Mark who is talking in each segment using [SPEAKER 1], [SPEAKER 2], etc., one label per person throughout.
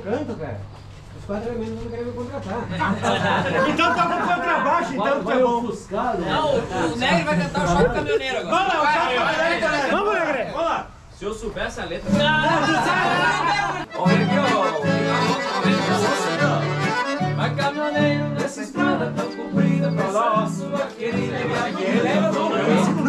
[SPEAKER 1] canto, cara. Os 4 elementos não querem me contratar.
[SPEAKER 2] Então tá com contrabaixo, então tá bom.
[SPEAKER 3] Não, o Negre vai cantar o Choque Caminhoneiro agora.
[SPEAKER 2] Vamos lá, vamos, Negre. Vamos lá.
[SPEAKER 4] Se eu soubesse a letra...
[SPEAKER 3] Não.
[SPEAKER 4] Olha aqui, ó. Vai caminhoneiro nessa estrada tão comprida, pra sua querida e aquele é o nome.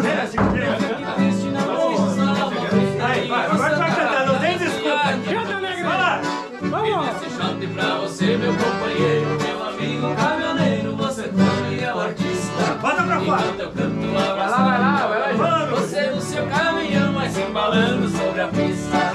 [SPEAKER 2] Agora vai cantar, não tem desculpa. Canta, Negre. Vai lá.
[SPEAKER 4] Vamos. Esse shot pra você, meu companheiro, meu amigo caminhoneiro, você também é o artista.
[SPEAKER 2] Bota pra fora.
[SPEAKER 4] Enquanto eu canto, abraço. Vai lá. Você no seu caminhão, mas embalando sobre a pista.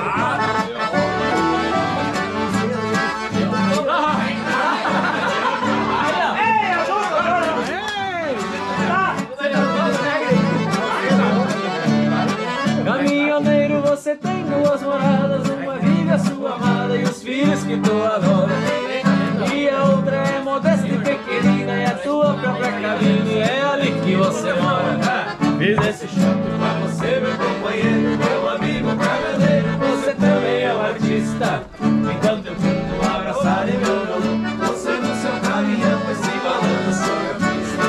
[SPEAKER 4] Caminhoneiro, você tem 2 moradas, uma vive a sua amada e os filhos que tu adora. E a outra é modesta e pequenina, e a tua própria cabine é ali que você mora. Fiz esse shot pra você, meu companheiro, meu amigo caminhoneiro, você também é um artista. Enquanto eu canto abraçado em meu violão, você no seu caminhão vai se balando sobre a pista.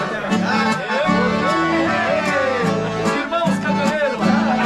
[SPEAKER 4] Irmãos caminhoneiros!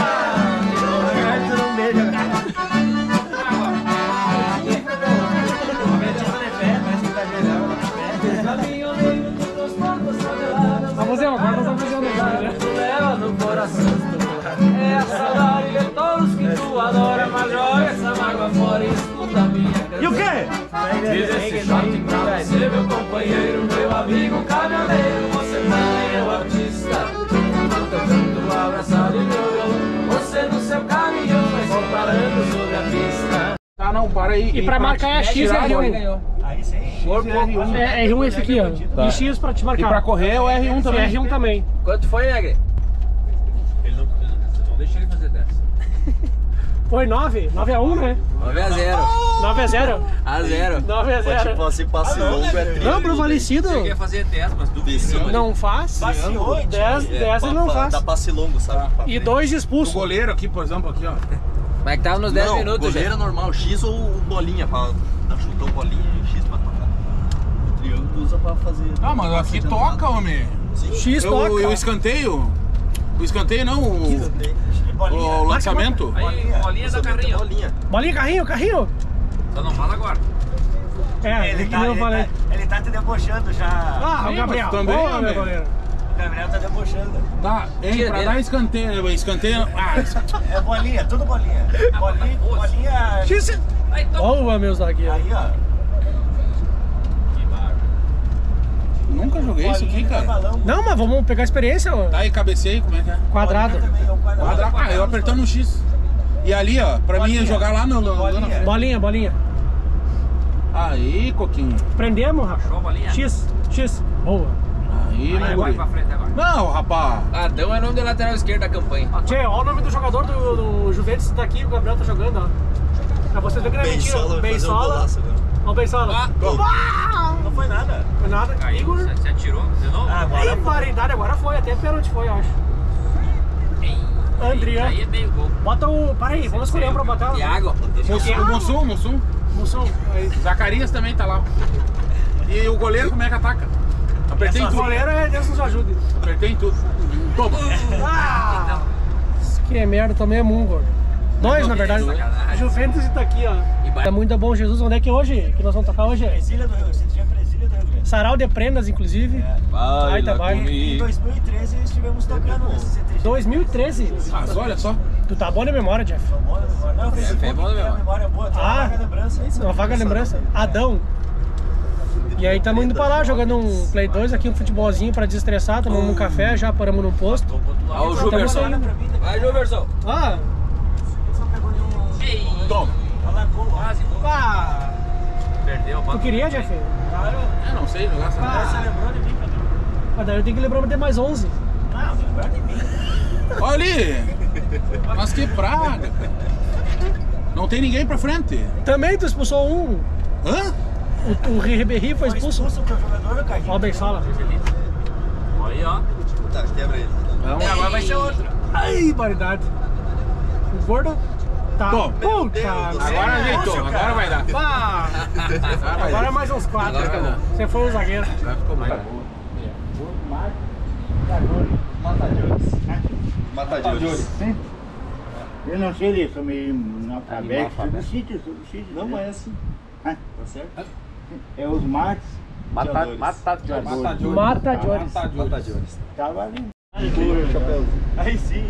[SPEAKER 1] Vamos ver, agora nós vamos fazer
[SPEAKER 4] Leva no coração. É a saudade de todos que tu adora, mas joga essa mágoa fora e escuta a minha canção.
[SPEAKER 2] E o quê?
[SPEAKER 4] Fiz esse shot pra você, meu companheiro, meu amigo caminhoneiro, você também é o artista. Enquanto eu canto abraçado em meu violão, você no seu caminhão vai se parando sobre a pista.
[SPEAKER 5] Ah, não, para aí.
[SPEAKER 1] E pra marcar é X e R1.
[SPEAKER 2] Aí sim.
[SPEAKER 1] É R1 esse aqui, ó.
[SPEAKER 5] Tá.
[SPEAKER 1] E X pra te marcar.
[SPEAKER 5] E pra correr é o R1 também.
[SPEAKER 1] R1 também.
[SPEAKER 4] Quanto foi, Negre? Ele não deixa ele fazer 10.
[SPEAKER 1] Foi 9? 9-1, né?
[SPEAKER 4] 9-0.
[SPEAKER 1] 9-0.
[SPEAKER 4] A 0.
[SPEAKER 1] 9-0.
[SPEAKER 6] Tipo assim, passe longo é tri.
[SPEAKER 1] Não, pro Valecido.
[SPEAKER 4] Eu ia fazer 10, mas duvido.
[SPEAKER 1] Não faz. 10 ele não faz.
[SPEAKER 6] Dá passe longo, sabe?
[SPEAKER 1] E 2
[SPEAKER 5] O
[SPEAKER 1] expulsos.
[SPEAKER 5] goleiro aqui, por exemplo, aqui, ó.
[SPEAKER 4] Como é que tava nos 10
[SPEAKER 6] Não,
[SPEAKER 4] minutos,
[SPEAKER 6] goleiro
[SPEAKER 4] já?
[SPEAKER 6] normal, X ou bolinha, pra dar chutão bolinha e X pra tocar. O triângulo usa pra fazer...
[SPEAKER 5] Ah, mas aqui toca, homem.
[SPEAKER 1] X toca.
[SPEAKER 5] O escanteio. O escanteio não, o lançamento.
[SPEAKER 4] Aí, bolinha da carrinho.
[SPEAKER 1] Bolinha, carrinho.
[SPEAKER 4] Só não fala agora.
[SPEAKER 1] É,
[SPEAKER 2] Ele
[SPEAKER 1] que nem eu falei.
[SPEAKER 2] tá te debochando já.
[SPEAKER 1] Ah, o
[SPEAKER 5] Sim,
[SPEAKER 1] Gabriel.
[SPEAKER 5] mas também,
[SPEAKER 1] Boa,
[SPEAKER 5] né?
[SPEAKER 1] meu goleiro.
[SPEAKER 2] O Gabriel tá debochando.
[SPEAKER 5] Tá, hein,
[SPEAKER 4] Tira
[SPEAKER 5] pra
[SPEAKER 4] dele.
[SPEAKER 5] dar escanteio. Ah,
[SPEAKER 2] É bolinha, tudo bolinha. Bolinha.
[SPEAKER 1] X.
[SPEAKER 4] Aí,
[SPEAKER 1] Boa, meus zagueiros.
[SPEAKER 2] Aí, ó.
[SPEAKER 5] nunca joguei isso aqui, cara.
[SPEAKER 2] Balão.
[SPEAKER 1] Não, mas vamos pegar a experiência, ó.
[SPEAKER 5] Tá aí, cabeceio, como é que é?
[SPEAKER 1] Quadrado.
[SPEAKER 2] Também é um quadrado.
[SPEAKER 5] Ah, eu apertando no X. E ali, ó, pra mim jogar lá no...
[SPEAKER 1] Bolinha.
[SPEAKER 5] Aí, Coquinho.
[SPEAKER 1] Prendemos, Rafa.
[SPEAKER 4] Show, bolinha.
[SPEAKER 1] X. Boa.
[SPEAKER 5] Aí, né,
[SPEAKER 4] Vai
[SPEAKER 5] guri?
[SPEAKER 4] pra frente agora.
[SPEAKER 5] Não, rapaz.
[SPEAKER 4] Adão é nome do lateral esquerdo da campanha.
[SPEAKER 1] Tchê, olha o nome do jogador do Juventus tá aqui, o Gabriel tá jogando, ó. Pra vocês verem que não é mentira.
[SPEAKER 6] Bensola vai fazer um
[SPEAKER 1] Bensola.
[SPEAKER 6] golaço agora.
[SPEAKER 1] Ó o Bensola.
[SPEAKER 2] Não foi nada.
[SPEAKER 1] Foi nada.
[SPEAKER 4] Caiu,
[SPEAKER 1] Igor.
[SPEAKER 4] você atirou de novo?
[SPEAKER 1] Aí, variedade, agora foi. Até pênalti foi, eu acho. Andrian.
[SPEAKER 4] Aí é meio gol.
[SPEAKER 1] Bota o... Para aí, vamos escolher um pra botar.
[SPEAKER 4] Thiago.
[SPEAKER 5] Mussum.
[SPEAKER 1] Moção. Aí.
[SPEAKER 5] Zacarias também tá lá. E o goleiro, como é que ataca? Apertei em
[SPEAKER 1] O
[SPEAKER 5] tudo.
[SPEAKER 1] goleiro é Deus nos ajude.
[SPEAKER 5] Apertei em tudo. Toma.
[SPEAKER 1] Ah! Que é merda, também é Mungo. 2, na verdade.
[SPEAKER 4] Sacanagem.
[SPEAKER 1] Juventus tá aqui, ó.
[SPEAKER 4] vai-
[SPEAKER 1] É muito bom, Jesus. Onde é que é hoje? Que nós vamos tocar hoje?
[SPEAKER 2] Presília do Rio, esse dia é Presília do Rio Grande.
[SPEAKER 1] Sarau de Prendas, inclusive. Vai, tá bom.
[SPEAKER 2] Em 2013 estivemos tocando nesse CTG.
[SPEAKER 1] 2013?
[SPEAKER 5] Mas olha só.
[SPEAKER 1] Tu tá bom na memória, Jeff?
[SPEAKER 2] Não, o Facebook
[SPEAKER 4] é bom,
[SPEAKER 2] tem
[SPEAKER 4] meu.
[SPEAKER 2] uma memória boa, tem uma vaga lembrança.
[SPEAKER 1] Uma vaga lembrança. Adão. E aí estamos indo pra lá, jogando um Play 2 aqui, um futebolzinho pra desestressar, tomamos um café, já paramos num posto.
[SPEAKER 4] Ó, o
[SPEAKER 1] Tamo
[SPEAKER 4] Juverson.
[SPEAKER 1] saindo.
[SPEAKER 4] Vai, Juverson.
[SPEAKER 1] Ah,
[SPEAKER 2] Só pegou nenhum...
[SPEAKER 5] Toma.
[SPEAKER 2] Alagou,
[SPEAKER 4] Quase gol.
[SPEAKER 1] ah,
[SPEAKER 4] Perdeu.
[SPEAKER 1] tu queria, Jeff?
[SPEAKER 2] Claro.
[SPEAKER 5] Eu não sei jogar essa
[SPEAKER 2] Você lembrou de mim, Pedro?
[SPEAKER 1] Ah, daí eu tenho que lembrar de ter mais 11.
[SPEAKER 2] Não, lembrar de mim.
[SPEAKER 5] Olha ali. Mas que praga, cara. Não tem ninguém pra frente.
[SPEAKER 1] Também tu expulsou um.
[SPEAKER 5] Hã?
[SPEAKER 1] O Ribéry foi
[SPEAKER 2] Foi
[SPEAKER 1] expulso.
[SPEAKER 2] expulso pro jogador do Carrinho.
[SPEAKER 1] Ó o Bensola.
[SPEAKER 4] Aí, ó.
[SPEAKER 6] Tá, quebra ele.
[SPEAKER 2] E agora vai ser outro.
[SPEAKER 1] Ai, baridade. O gordo. Tá.
[SPEAKER 5] Tô.
[SPEAKER 1] Puta,
[SPEAKER 5] Agora ajeitou, agora vai dar.
[SPEAKER 1] Pá. Agora é mais uns 4.
[SPEAKER 5] Agora
[SPEAKER 1] Você foi o zagueiro.
[SPEAKER 5] Agora ficou mais boa.
[SPEAKER 6] Matadores.
[SPEAKER 7] Eu não sei ler, sou meio analfabeto. Sou do sítio.
[SPEAKER 6] Não, mas é assim.
[SPEAKER 7] Ah,
[SPEAKER 6] Tá certo?
[SPEAKER 7] é os mates.
[SPEAKER 6] Matadores.
[SPEAKER 1] Matadores.
[SPEAKER 6] Matadores.
[SPEAKER 7] Tá valendo.
[SPEAKER 2] Aí sim.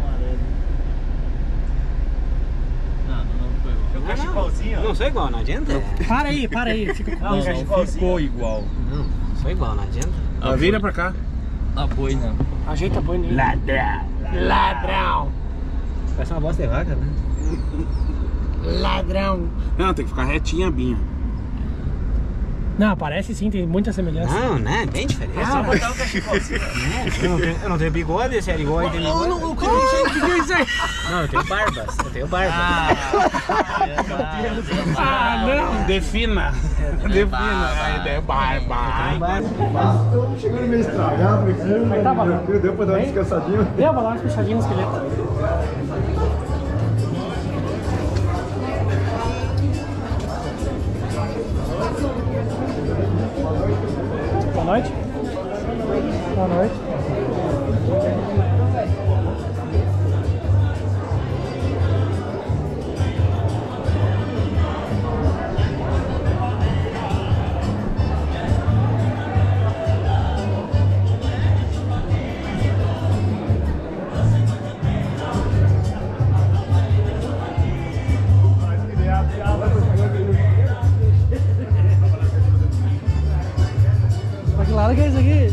[SPEAKER 2] O cachecolzinho.
[SPEAKER 4] Não sou igual, não adianta?
[SPEAKER 1] Para aí. Fica com o
[SPEAKER 2] Ficou igual.
[SPEAKER 4] Não sou igual, não adianta.
[SPEAKER 5] Vira pra cá.
[SPEAKER 6] A boi não.
[SPEAKER 1] Ajeita a boi nele. Ladrão.
[SPEAKER 4] Parece uma bosta de vaca, né?
[SPEAKER 1] Ladrão.
[SPEAKER 5] Não, tem que ficar retinha a binha.
[SPEAKER 1] Não, parece sim, tem muita semelhança.
[SPEAKER 4] Não, né? Bem diferente.
[SPEAKER 2] É só botar o cachecolzinho.
[SPEAKER 4] Eu não tenho bigode, esse é igual e tem bigode.
[SPEAKER 1] O que é isso aí?
[SPEAKER 4] Não, eu tenho barbas.
[SPEAKER 1] Ah, não.
[SPEAKER 5] Defina. A ideia é barba.
[SPEAKER 7] Chegando meio estragado,
[SPEAKER 1] Mas tá valendo.
[SPEAKER 7] deu pra dar uma descansadinha.
[SPEAKER 1] Deu pra dar uma puxadinha no esqueleto. Boa noite. Boa noite. Que lado que é isso aqui?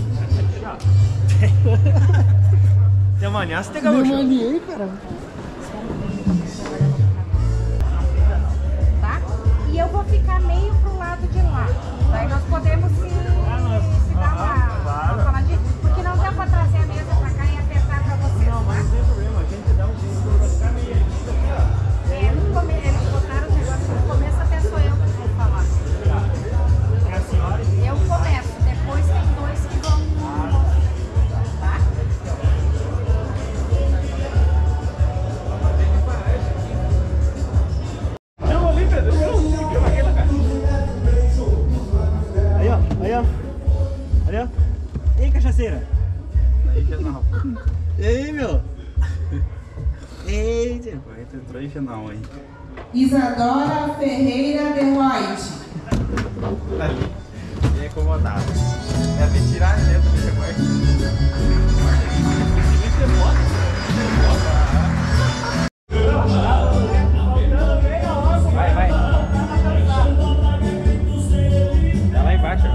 [SPEAKER 2] Tem amanhã você tem gaúcho.
[SPEAKER 1] Não maniei, cara.
[SPEAKER 8] Tá? E eu vou ficar meio pro lado de lá. Daí nós podemos se dar uma faladinha. Porque não dá pra trazer a mesa pra cá e apertar pra vocês,
[SPEAKER 2] Não, mas não tem problema, a gente dá um jeito pra ficar meio.
[SPEAKER 8] Eles botaram o negócio no começo, até sou eu que vou falar.
[SPEAKER 2] É a senhora e
[SPEAKER 8] Eu começo, depois tem dois que vão. Tá?
[SPEAKER 2] Aí, ó. Ei, cachaceira.
[SPEAKER 4] E aí, meu? Eita.
[SPEAKER 6] Entrou em final, hein?
[SPEAKER 9] Isadora Ferreira de White.
[SPEAKER 6] Bem acomodado. É me tirar dentro desse quarto.
[SPEAKER 4] Vai. Tá lá embaixo.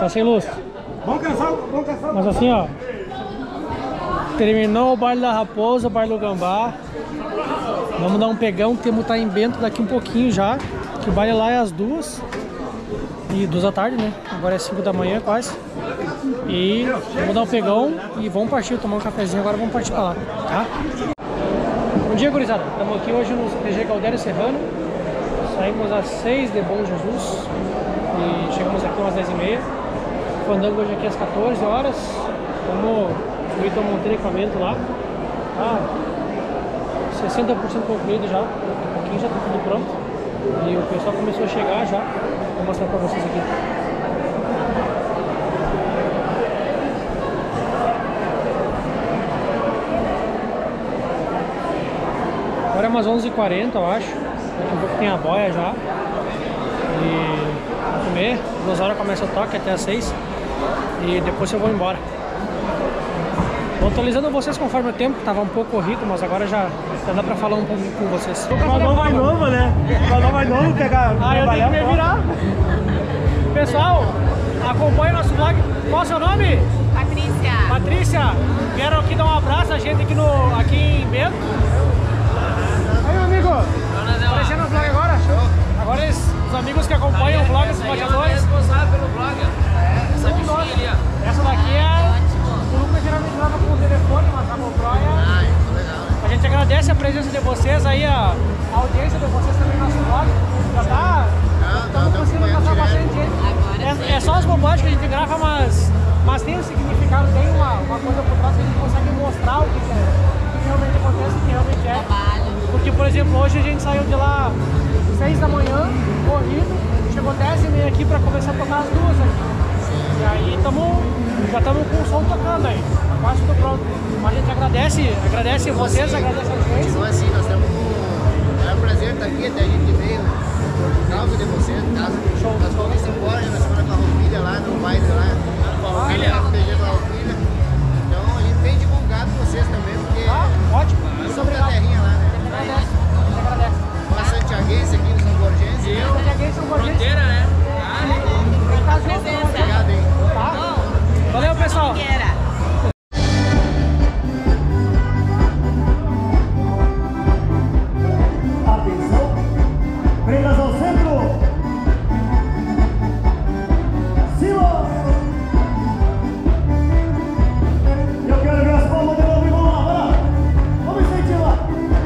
[SPEAKER 1] Tá sem luz.
[SPEAKER 2] Vamos cansar, vamos cansar.
[SPEAKER 1] Mas assim, ó. Terminou o baile da Raposa, o baile do Gambá. Vamos dar um pegão, temos que estar em Bento daqui um pouquinho já. Que o baile lá é às 2. E 2 da tarde, né? Agora é 5 da manhã quase. E vamos dar um pegão e vamos partir, tomar um cafezinho agora, vamos partir pra lá, tá? Bom dia, gurizada. Estamos aqui hoje no PG Galdério Serrano. Saímos às 6 de Bom Jesus e chegamos aqui umas 10h30. Fandango hoje aqui às 14 horas. Vamos subir, tomar um equipamento lá. Tá 60% concluído já. Daqui a pouquinho já tá tudo pronto. E o pessoal começou a chegar já. Vou mostrar pra vocês aqui. Agora é umas 11h40, eu acho. Daqui a pouco tem a boia já. E vou comer. 2 horas começa o toque até às 6. E depois eu vou embora. Vou atualizando vocês conforme o tempo. Tava um pouco corrido, mas agora já dá pra falar um pouco com vocês.
[SPEAKER 2] Falou mais novo, né? Falou mais novo, pegar.
[SPEAKER 1] Eu tenho que me virar. Pessoal, acompanha o nosso vlog. Qual é o seu nome?
[SPEAKER 8] Patrícia.
[SPEAKER 1] Patrícia. Vieram aqui dar um abraço a gente aqui em Bento. Aí, meu amigo. Aparecendo no vlog agora? Agora os amigos que acompanham o vlog dos bateadores.
[SPEAKER 3] Responsável pelo vlog. Essa bichinha ali, ó.
[SPEAKER 1] Essa daqui é... O Lucas geralmente grava com o telefone, mas a GoPro é... A gente agradece a presença de vocês aí, a audiência de vocês também no nosso vlog. Já tá... Estamos conseguindo passar bastante gente. É só as bobagens que a gente grava, mas tem um significado, tem uma coisa por trás que a gente consegue mostrar o que realmente acontece, o que realmente é. Porque, por exemplo, hoje a gente saiu de lá 6 da manhã, corrido, chegou 10h30 aqui pra começar a tocar as 2 aqui. E aí já estamos com o som tocando aí, tá quase tudo pronto. Mas a gente agradece vocês, agradece a vocês.
[SPEAKER 10] Então assim, nós estamos com... É um prazer estar aqui, até a gente veio por causa de vocês, por causa do show. Nós fomos embora na semana com a Roupilha lá, no baile lá, no PG com a Roupilha. Então a gente vem divulgar com vocês também, porque
[SPEAKER 1] ótimo.
[SPEAKER 10] Nós somos da terrinha lá, né?
[SPEAKER 1] Agradece.
[SPEAKER 10] Uma santiaguense aqui no São Borgense.
[SPEAKER 3] Fronteira, né?
[SPEAKER 10] Obrigado, hein?
[SPEAKER 1] Tá? Valeu, pessoal.
[SPEAKER 2] Atenção, prendas ao centro. Silo. Eu quero ver as palmas de novo, vamos lá, vai lá. Vamos incentivar.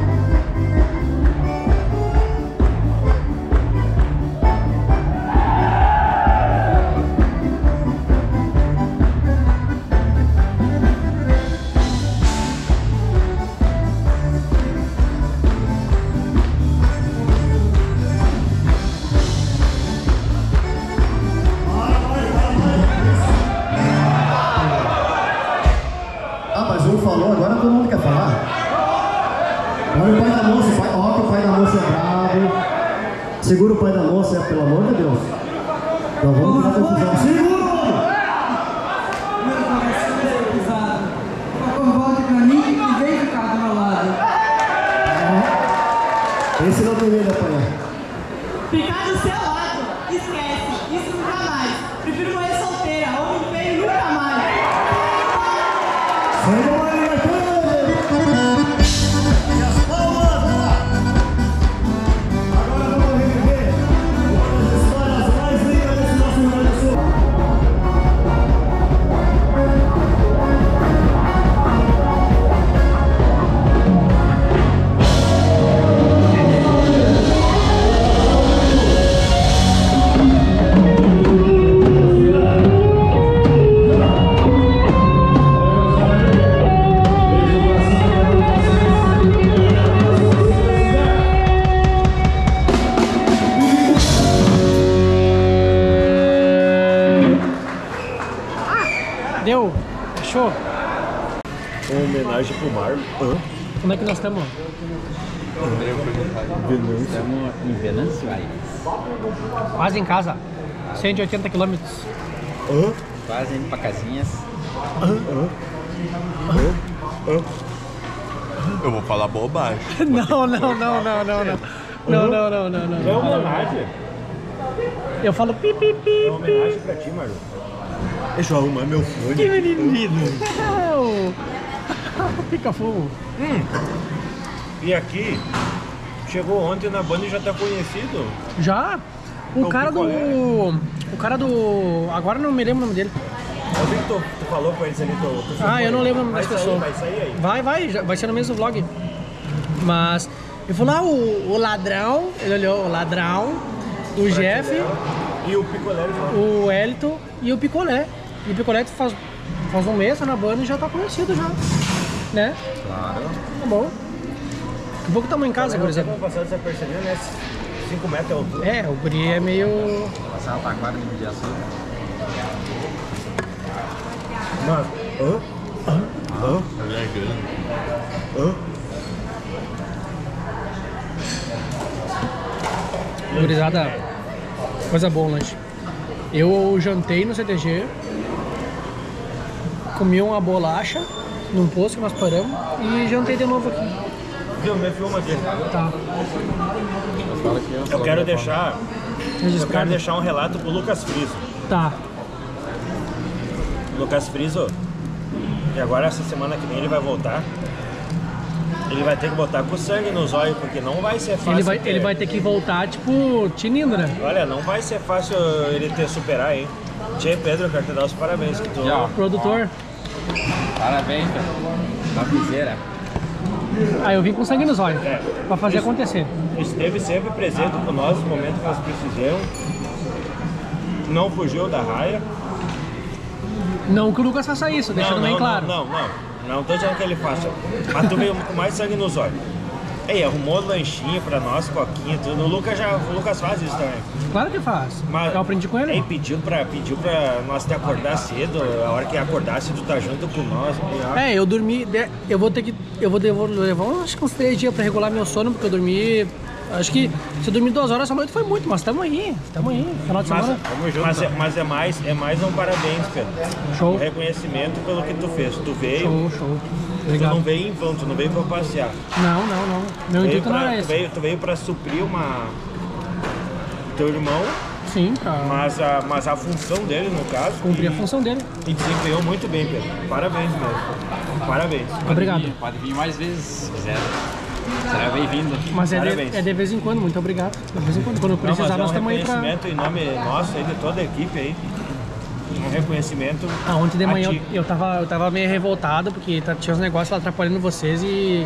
[SPEAKER 10] Mas um falou, agora todo mundo quer falar. Olha o pai da moça, ó que o pai da moça é bravo. Segura o pai da moça, pelo amor de Deus. Então vamos tirar confusão. Segura!
[SPEAKER 4] Meu coração é pesado. Por favor, volte pra mim e vem ficar do meu lado.
[SPEAKER 10] Esse não tem medo de apanhar.
[SPEAKER 9] Ficar do seu lado, esquece, isso nunca mais. Prefiro morrer solteira, homem feio nunca mais.
[SPEAKER 2] E as palmas, vai lá. Agora vamos reviver uma das histórias mais lindas desse nosso Rio Grande do Sul.
[SPEAKER 1] Deu? Fechou?
[SPEAKER 2] Uma homenagem pro mar.
[SPEAKER 1] Como é que nós estamos?
[SPEAKER 5] Estamos em Venâncio Aires.
[SPEAKER 1] Quase em casa. 180 km.
[SPEAKER 5] Quase indo pra casinhas.
[SPEAKER 6] Eu vou falar bobagem.
[SPEAKER 1] Não.
[SPEAKER 2] É homenagem.
[SPEAKER 1] Eu falo pi, pi, pi,
[SPEAKER 2] É homenagem pra ti, Marlon. Deixa eu arrumar meu fone.
[SPEAKER 1] Que menino! Fica fogo.
[SPEAKER 2] E aqui, chegou ontem na banda e já tá conhecido.
[SPEAKER 1] Já? O cara do...
[SPEAKER 2] picolé.
[SPEAKER 1] O cara do... Agora não me lembro o nome dele.
[SPEAKER 2] Eu vi que tu falou pra eles ali,
[SPEAKER 1] Eu não lembro o nome das pessoas.
[SPEAKER 2] Vai sair aí.
[SPEAKER 1] Vai ser no mesmo vlog. Mas ele falou, o ladrão, ele olhou, o ladrão, o Jeff,
[SPEAKER 2] e o picolé, ele falou.
[SPEAKER 1] o Elton e o picolé. E o picolé faz um mês tá na banda e já tá conhecido já. Né?
[SPEAKER 6] Claro.
[SPEAKER 1] Tá bom. Daqui a pouco estamos em casa, por exemplo.
[SPEAKER 2] Passado você percebeu, né? 5 metros é altura.
[SPEAKER 1] É, o guri é meio...
[SPEAKER 6] Passar uma taquara de mediação.
[SPEAKER 2] Mas,
[SPEAKER 1] Gurizada, coisa boa o lanche. Eu jantei no CTG, comi uma bolacha num posto que nós paramos e jantei de novo aqui.
[SPEAKER 2] Viu? Me filma aqui.
[SPEAKER 1] Tá.
[SPEAKER 2] Eu quero deixar um relato pro Lucas Friso.
[SPEAKER 1] Tá.
[SPEAKER 2] Lucas Friso, e agora essa semana que vem ele vai voltar. Ele vai ter que botar com sangue nos olhos, porque não vai ser fácil.
[SPEAKER 1] Ele vai ter que voltar, tipo, Tinindra.
[SPEAKER 2] Olha, não vai ser fácil ele ter superar, hein? Tchê, Pedro, eu quero te dar os parabéns. Que tu...
[SPEAKER 1] Produtor.
[SPEAKER 6] Parabéns, cara. Na piseira.
[SPEAKER 1] Eu vim com sangue nos olhos, pra fazer acontecer.
[SPEAKER 2] Esteve sempre presente com nós no momento que nós precisamos. Não fugiu da raia.
[SPEAKER 1] Não que o Lucas faça isso, deixando bem claro.
[SPEAKER 2] Não tô dizendo que ele faça. Mas tu veio com mais sangue nos olhos. Ei, arrumou lanchinho pra nós, coquinha, tudo. O Lucas faz isso também.
[SPEAKER 1] Claro que faz.
[SPEAKER 2] Mas,
[SPEAKER 1] eu aprendi com ele.
[SPEAKER 2] Ei, pediu pra nós te acordar cedo. A hora que acordasse, tu tá junto com nós.
[SPEAKER 1] Eu dormi. Eu vou levar acho que uns 3 dias pra regular meu sono, porque eu dormi. Acho que se eu dormir 2 horas essa noite foi muito, mas tamo aí, final de semana.
[SPEAKER 2] Mas é mais um parabéns, Pedro.
[SPEAKER 1] Show.
[SPEAKER 2] Um reconhecimento pelo que tu fez. Tu veio.
[SPEAKER 1] Show. Obrigado.
[SPEAKER 2] Tu não veio em vão, tu não veio pra passear.
[SPEAKER 1] Não. Meu intuito não era esse.
[SPEAKER 2] Tu veio pra suprir teu irmão.
[SPEAKER 1] Sim,
[SPEAKER 2] mas a função dele, no caso.
[SPEAKER 1] Cumprir a função dele.
[SPEAKER 2] E desempenhou muito bem, Pedro. Parabéns mesmo. Parabéns.
[SPEAKER 1] Obrigado.
[SPEAKER 6] Pode vir mais vezes, se quiser. Será bem-vindo.
[SPEAKER 1] Mas é de vez em quando, muito obrigado. De vez em quando, quando precisar, nós estamos aí pra...
[SPEAKER 2] Um reconhecimento em nome nosso e de toda a equipe aí. Um reconhecimento.
[SPEAKER 1] Ontem de manhã eu tava meio revoltado, porque tinha uns negócios lá atrapalhando vocês e...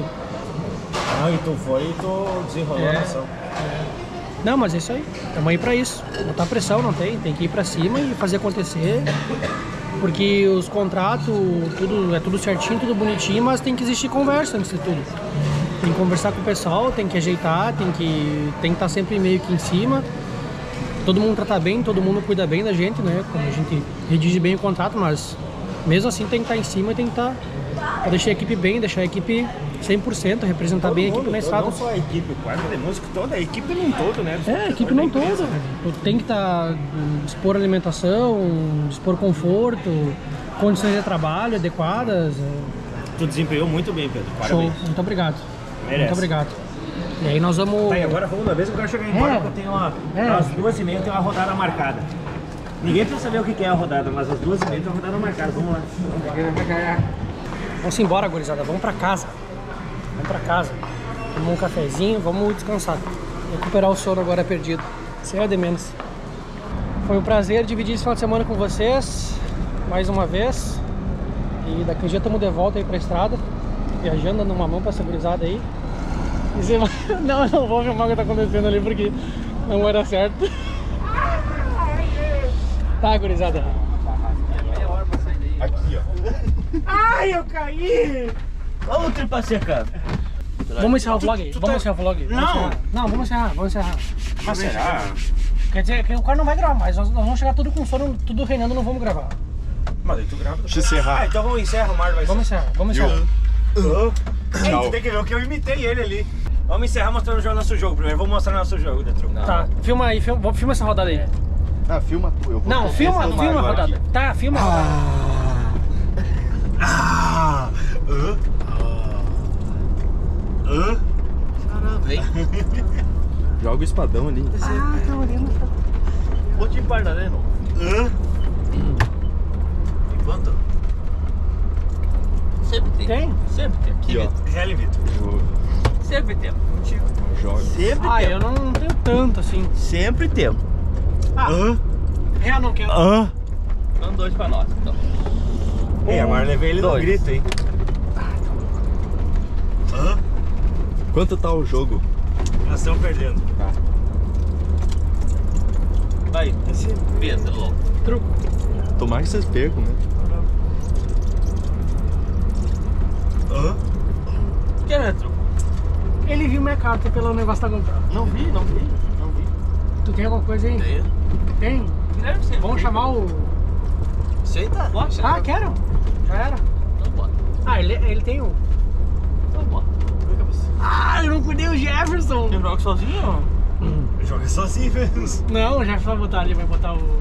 [SPEAKER 2] E tu foi e tu desenrolou a noção.
[SPEAKER 1] Não, mas é isso aí. Estamos aí pra isso. Botar pressão, não tem. Tem que ir pra cima e fazer acontecer. Porque os contratos, é tudo certinho, tudo bonitinho, mas tem que existir conversa antes de tudo. Tem que conversar com o pessoal, tem que ajeitar, tem que estar sempre meio que em cima. Todo mundo trata bem, todo mundo cuida bem da gente, né? Quando a gente redige bem o contrato, mas mesmo assim tem que estar em cima e tem que estar... Pra deixar a equipe bem, deixar a equipe 100%, representar bem a equipe na estrada.
[SPEAKER 2] Não só a equipe, o quadro de música toda, a equipe num todo, né?
[SPEAKER 1] A equipe num todo. Tem que dispor alimentação, dispor conforto, condições de trabalho adequadas.
[SPEAKER 2] Tu desempenhou muito bem, Pedro. Parabéns.
[SPEAKER 1] Show, muito obrigado.
[SPEAKER 2] Merece.
[SPEAKER 1] Muito obrigado. E aí nós vamos...
[SPEAKER 2] E agora vamos uma vez que eu quero chegar embora, porque eu tenho às 2h30 eu tenho uma rodada marcada. Ninguém precisa saber o que é a rodada, mas às 2h30 tem uma rodada marcada. Vamos lá.
[SPEAKER 1] Vamos embora, gurizada. Vamos pra casa. Tomar um cafezinho, vamos descansar. Recuperar o sono agora perdido. Isso é de menos. Foi um prazer dividir esse final de semana com vocês. Mais uma vez. E daqui a dia estamos de volta aí pra estrada. Viajando, dando uma mão pra essa gurizada aí. Não, eu não vou filmar o que tá acontecendo ali porque não vai dar certo. Tá, gurizada.
[SPEAKER 2] Aqui, ó. Ai, eu caí! Olha o tripa seca.
[SPEAKER 1] Vamos encerrar o vlog? Vamos encerrar o vlog?
[SPEAKER 2] Não,
[SPEAKER 1] vamos encerrar.
[SPEAKER 2] Mas será?
[SPEAKER 1] Quer dizer que o cara não vai gravar mais, nós vamos chegar tudo com sono, tudo reinando, não vamos gravar.
[SPEAKER 2] Mas aí tu grava.
[SPEAKER 6] Deixa eu encerrar.
[SPEAKER 2] Então vamos encerrar, o Mar vai
[SPEAKER 1] Vamos encerrar.
[SPEAKER 2] Tu tem que ver o que eu imitei ele ali. Vamos encerrar mostrando o nosso jogo primeiro. Vamos mostrar nosso jogo, Detru.
[SPEAKER 1] Tá, filma aí, filma essa rodada aí.
[SPEAKER 10] Filma tu, eu vou.
[SPEAKER 1] Não, filma a rodada. Aqui. Tá, filma a rodada.
[SPEAKER 6] Joga o espadão ali.
[SPEAKER 10] Vou te empardar, né, não?
[SPEAKER 6] Quanto?
[SPEAKER 3] Sempre tem.
[SPEAKER 1] Tem?
[SPEAKER 3] Sempre tem.
[SPEAKER 6] Aqui, ó.
[SPEAKER 7] Real, Vitor.
[SPEAKER 3] Sempre tem. Contigo.
[SPEAKER 6] Joga.
[SPEAKER 3] Sempre
[SPEAKER 1] Ah,
[SPEAKER 3] tem.
[SPEAKER 1] eu não tenho tanto assim.
[SPEAKER 3] Sempre tem.
[SPEAKER 1] Ah, real não quero.
[SPEAKER 3] Então 2 pra nós, então.
[SPEAKER 7] Ei, agora eu levei ele no grito, hein?
[SPEAKER 6] Quanto tá o jogo?
[SPEAKER 7] Nós estamos perdendo.
[SPEAKER 3] Vai, peso, louco.
[SPEAKER 1] Truco.
[SPEAKER 6] Tomara que vocês percam, né?
[SPEAKER 3] Que é truco?
[SPEAKER 1] Ele viu minha carta pelo negócio da comprando.
[SPEAKER 3] Não vi.
[SPEAKER 1] Tu tem alguma coisa aí?
[SPEAKER 3] Tem.
[SPEAKER 1] Tem?
[SPEAKER 3] Deve ser.
[SPEAKER 1] Vamos chamar o...
[SPEAKER 3] Aceita? Bota.
[SPEAKER 1] Ah, quero. Já era.
[SPEAKER 3] Então bota.
[SPEAKER 1] Ah, ele tem um...
[SPEAKER 3] Então bota.
[SPEAKER 1] Ah, eu não cuidei o Jefferson.
[SPEAKER 3] Você joga sozinho?
[SPEAKER 7] Joga sozinho mesmo.
[SPEAKER 1] Não, o Jefferson vai botar ali, vai botar o...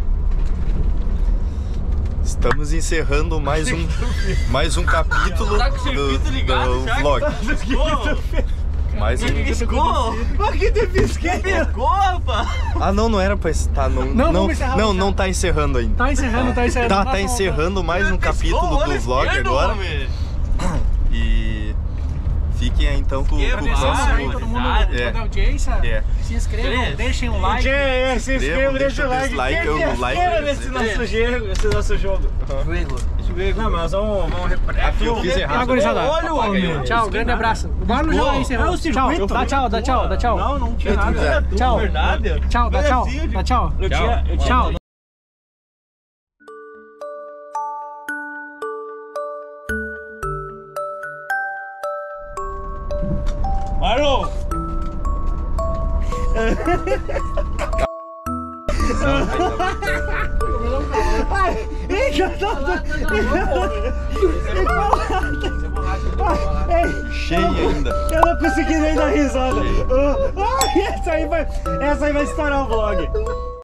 [SPEAKER 6] Estamos encerrando mais um capítulo
[SPEAKER 3] Tá com o circuito ligado
[SPEAKER 6] do
[SPEAKER 3] já?
[SPEAKER 6] vlog. Mais um.
[SPEAKER 3] Piscou?
[SPEAKER 7] Mas que te pisquei?
[SPEAKER 3] Piscou, rapaz?
[SPEAKER 6] Ah, não era pra estar.
[SPEAKER 1] vamos encerrar,
[SPEAKER 6] Não tá encerrando ainda.
[SPEAKER 1] Tá encerrando.
[SPEAKER 6] Tá encerrando mais um capítulo do vlog agora. E fiquem aí então com o
[SPEAKER 1] Aí, todo mundo
[SPEAKER 6] É.
[SPEAKER 1] da audiência.
[SPEAKER 6] É.
[SPEAKER 1] Se inscrevam, deixem um like.
[SPEAKER 7] Se inscreva, deixa o like. Esse nosso jogo. Não, mas vamos recuperar.
[SPEAKER 6] Aqui eu fiz errado.
[SPEAKER 1] Olha o homem. Tchau, grande abraço. O Barlo já vai encerrar. Tchau, dá tchau, dá tchau, dá tchau.
[SPEAKER 7] Não tinha nada.
[SPEAKER 1] Tchau. Tchau, dá tchau, dá tchau. Tchau.
[SPEAKER 7] Marlon!
[SPEAKER 6] Cheio ainda.
[SPEAKER 7] Eu não consegui nem dar risada. Essa aí vai estourar o vlog.